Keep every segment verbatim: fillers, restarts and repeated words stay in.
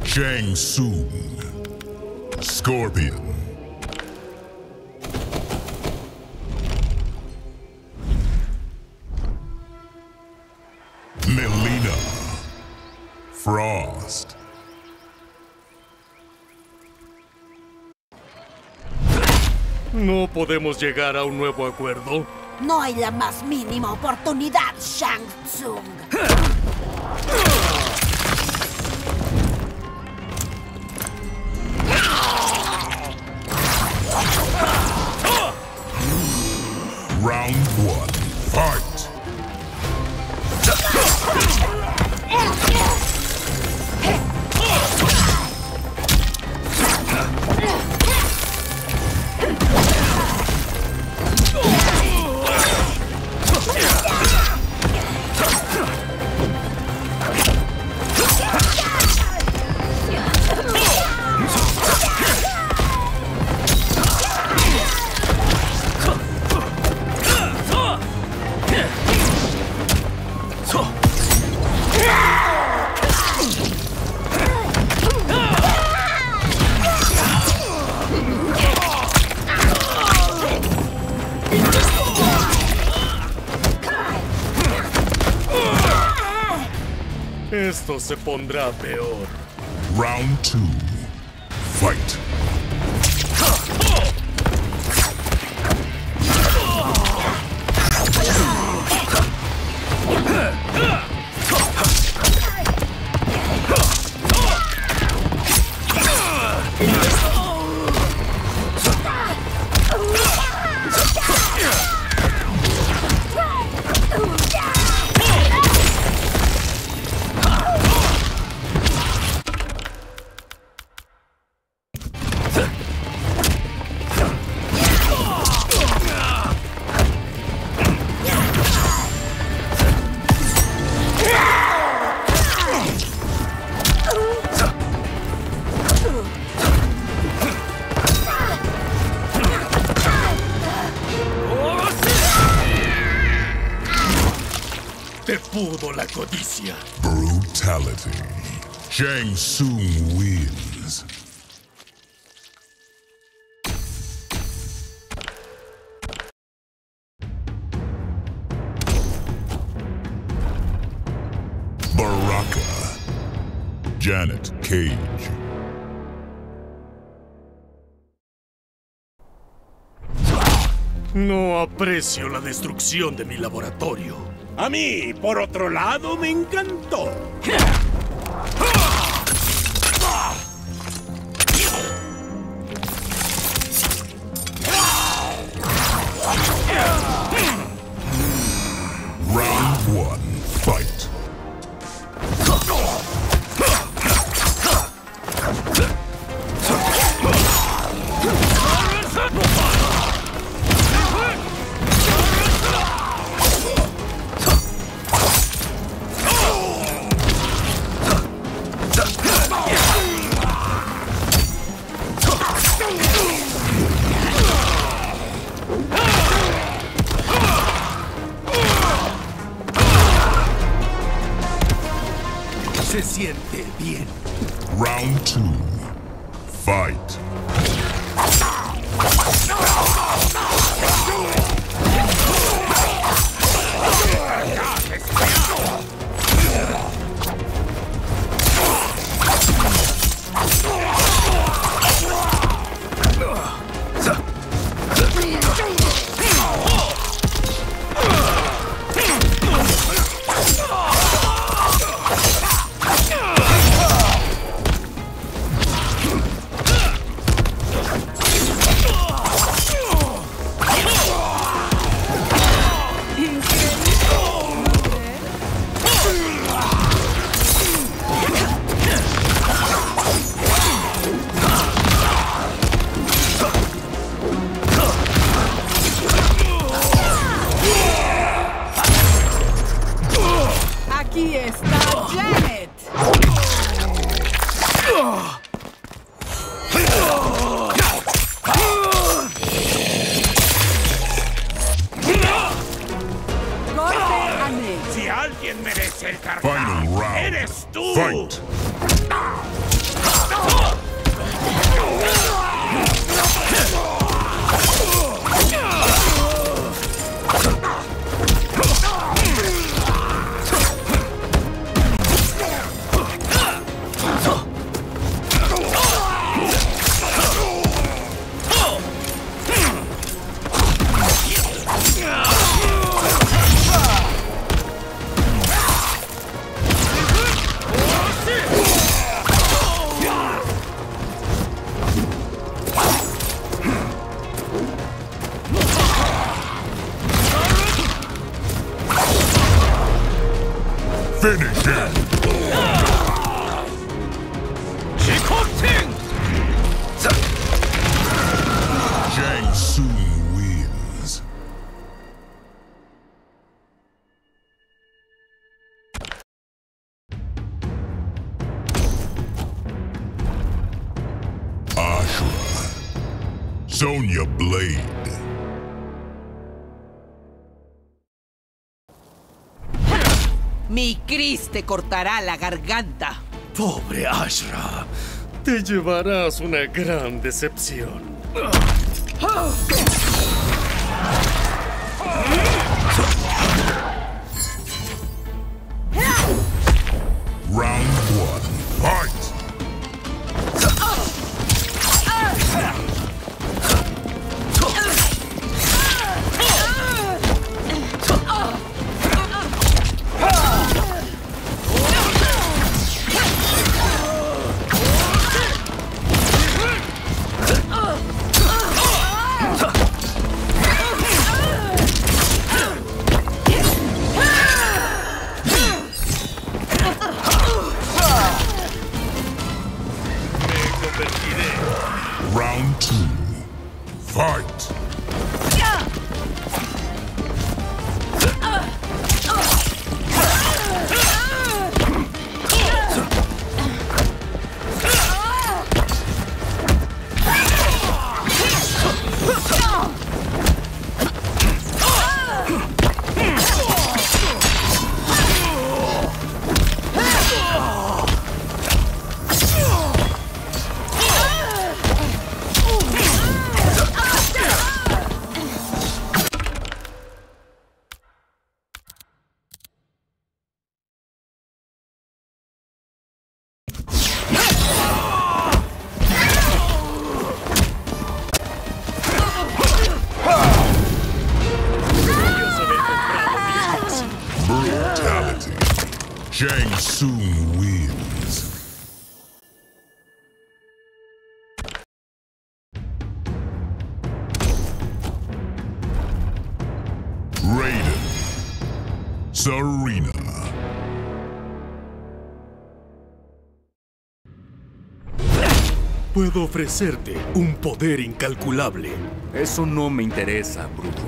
Shang Tsung. Scorpion. Mileena. Frost. ¿No podemos llegar a un nuevo acuerdo? No hay la más mínima oportunidad, Shang Tsung. Round one. Fight! Esto se pondrá peor. Round two. Fight! Te pudo la codicia. Brutality. Shang Tsung wins. Baraka. Janet Cage. No aprecio la destrucción de mi laboratorio. A mí, por otro lado, me encantó. Round one. Fight! Se siente bien. Round two. Fight! Aquí está Janet. Corte a Ned. Si alguien merece el cartón, Final round. eres tú. Fight! Finish him! Shang Tsung wins. Ashura. Sonya Blade. Mi Chris te cortará la garganta. Pobre Ashra, te llevarás una gran decepción. Round one, fight! Round two, fight! Brutality. Shang Tsung wins. Raiden. Serena. Puedo ofrecerte un poder incalculable. Eso no me interesa, bruto.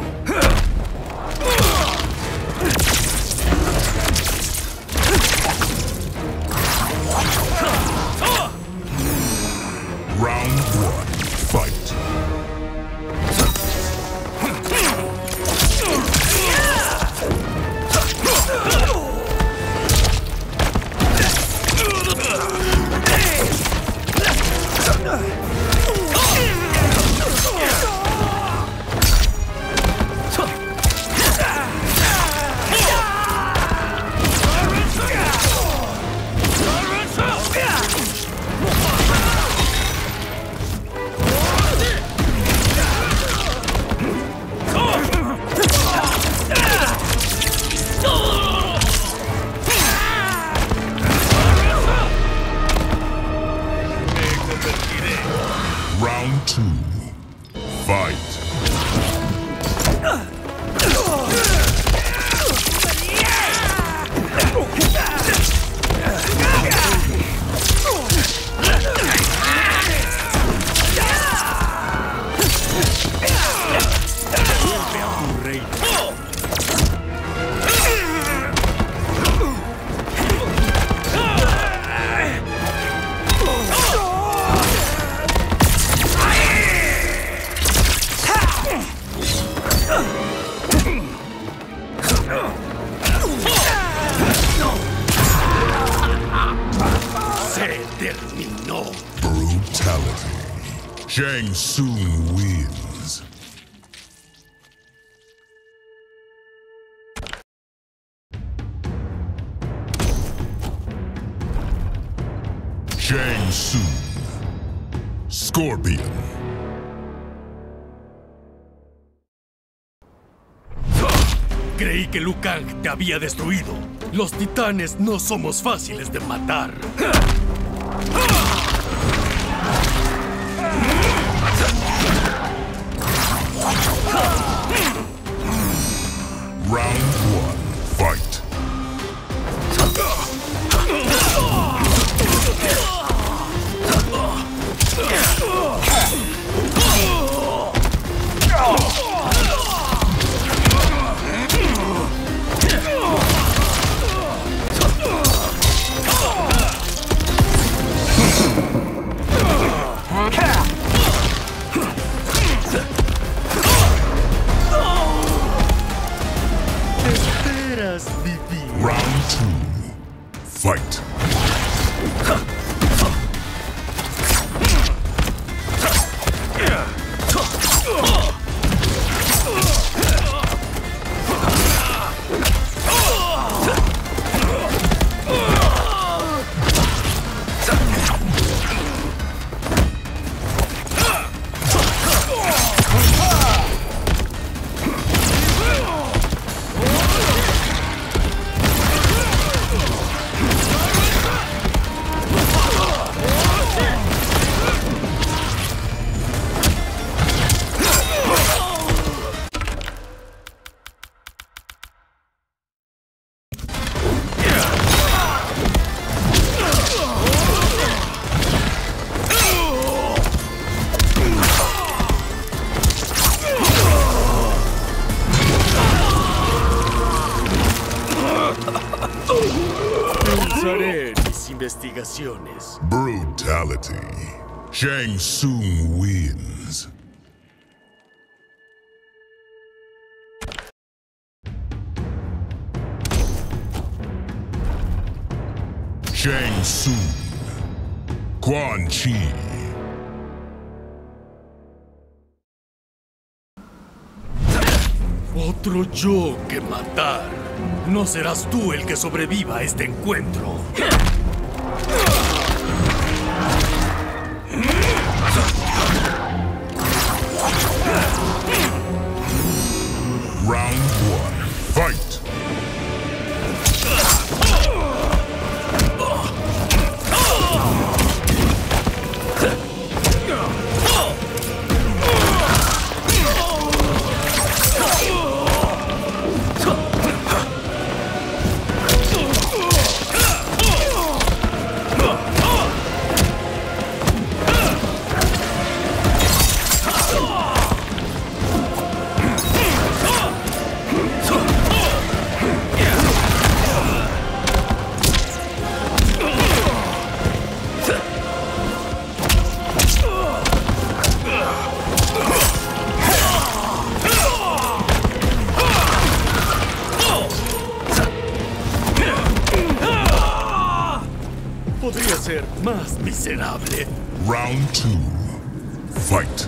Round one, fight! Round two, fight! Se terminó. Brutality. Shang Tsung wins. Shang Tsung. Scorpion. Creí que Liu Kang te había destruido. Los titanes no somos fáciles de matar. Round one, fight! investigaciones. Brutality. Shang Tsung wins. Shang Tsung. Quan Chi. Otro yo que matar. No serás tú el que sobreviva a este encuentro. Round one. Fight! Podría ser más miserable. Round two. Fight!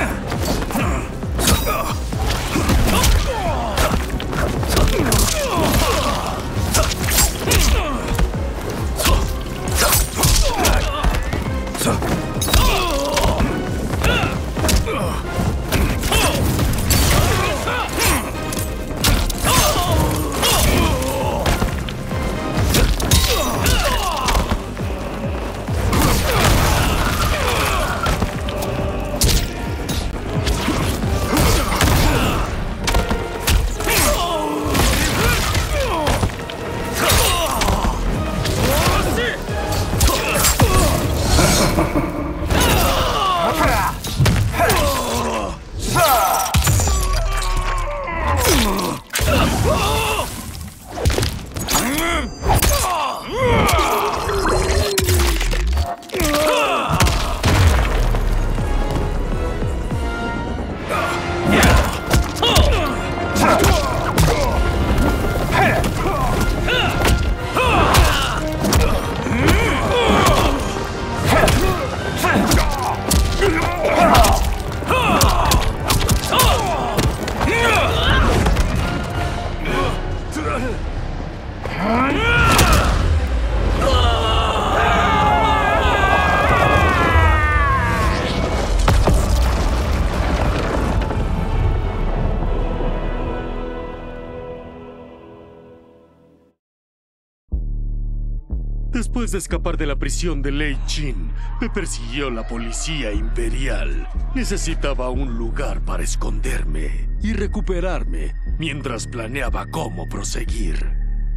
Después de escapar de la prisión de Lei Jin, me persiguió la policía imperial. Necesitaba un lugar para esconderme y recuperarme mientras planeaba cómo proseguir.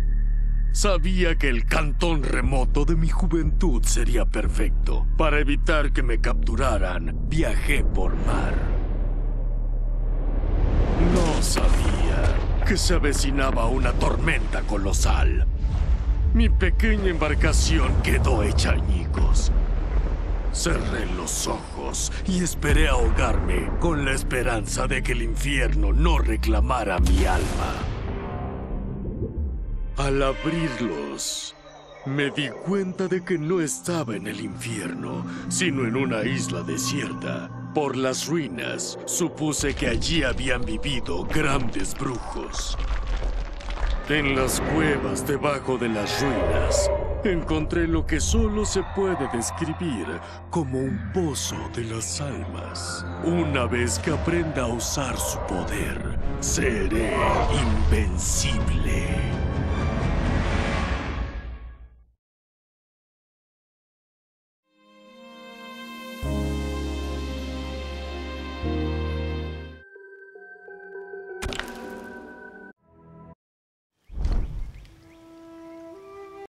Sabía que el cantón remoto de mi juventud sería perfecto. Para evitar que me capturaran, viajé por mar. No sabía que se avecinaba una tormenta colosal. Mi pequeña embarcación quedó hecha añicos. Cerré los ojos y esperé ahogarme con la esperanza de que el infierno no reclamara mi alma. Al abrirlos, me di cuenta de que no estaba en el infierno, sino en una isla desierta. Por las ruinas, supuse que allí habían vivido grandes brujos. En las cuevas debajo de las ruinas, encontré lo que solo se puede describir como un pozo de las almas. Una vez que aprenda a usar su poder, seré invencible.